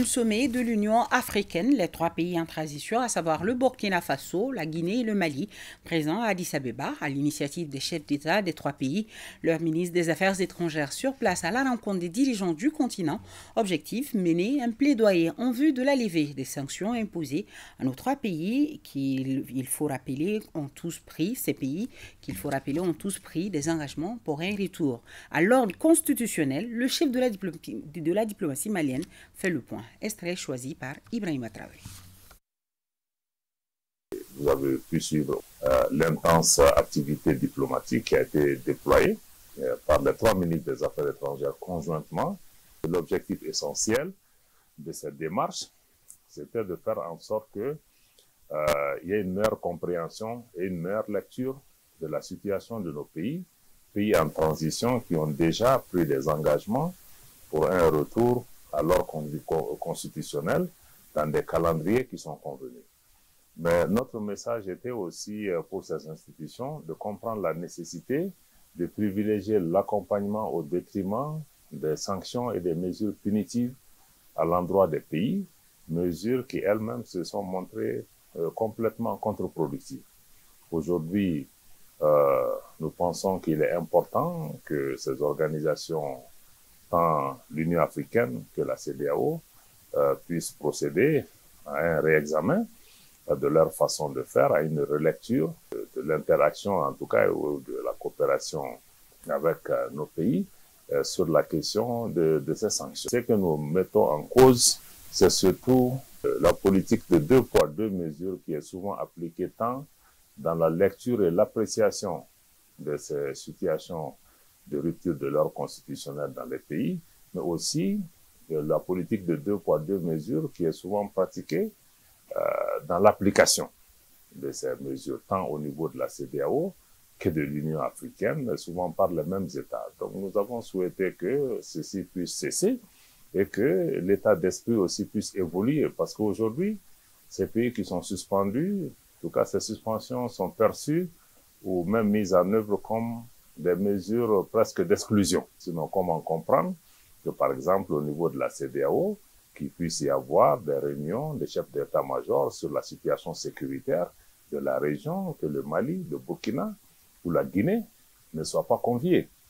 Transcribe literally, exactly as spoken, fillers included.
Le sommet de l'Union africaine, les trois pays en transition, à savoir le Burkina Faso, la Guinée et le Mali, présents à Addis Abeba, à l'initiative des chefs d'État des trois pays, leur ministre des Affaires étrangères sur place à la rencontre des dirigeants du continent. Objectif, mener un plaidoyer en vue de la levée des sanctions imposées à nos trois pays qu'il il faut rappeler ont tous pris, ces pays qu'il faut rappeler ont tous pris des engagements pour un retour à l'ordre constitutionnel. Le chef de la, de la diplomatie malienne fait le point. Extrait choisi par Ibrahima Traoré. Vous avez pu suivre euh, l'intense activité diplomatique qui a été déployée euh, par les trois ministres des Affaires étrangères conjointement. L'objectif essentiel de cette démarche, c'était de faire en sorte qu'il euh, y ait une meilleure compréhension et une meilleure lecture de la situation de nos pays, pays en transition qui ont déjà pris des engagements pour un retour à l'ordre constitutionnel dans des calendriers qui sont convenus. Mais notre message était aussi pour ces institutions de comprendre la nécessité de privilégier l'accompagnement au détriment des sanctions et des mesures punitives à l'endroit des pays, mesures qui elles-mêmes se sont montrées euh, complètement contre-productives. Aujourd'hui, euh, nous pensons qu'il est important que ces organisations, tant l'Union africaine que la C E D E A O, euh, puissent procéder à un réexamen de leur façon de faire, à une relecture de, de l'interaction, en tout cas, ou de la coopération avec euh, nos pays euh, sur la question de, de ces sanctions. Ce que nous mettons en cause, c'est surtout euh, la politique de deux poids, deux mesures qui est souvent appliquée tant dans la lecture et l'appréciation de ces situations de rupture de l'ordre constitutionnel dans les pays, mais aussi de la politique de deux poids, deux mesures qui est souvent pratiquée euh, dans l'application de ces mesures, tant au niveau de la C E D E A O que de l'Union africaine, mais souvent par les mêmes États. Donc nous avons souhaité que ceci puisse cesser et que l'état d'esprit aussi puisse évoluer, parce qu'aujourd'hui, ces pays qui sont suspendus, en tout cas ces suspensions sont perçues ou même mises en œuvre comme des mesures presque d'exclusion. Sinon, comment comprendre que, par exemple, au niveau de la C E D E A O, qu'il puisse y avoir des réunions des chefs d'état-major sur la situation sécuritaire de la région, que le Mali, le Burkina ou la Guinée ne soient pas conviés.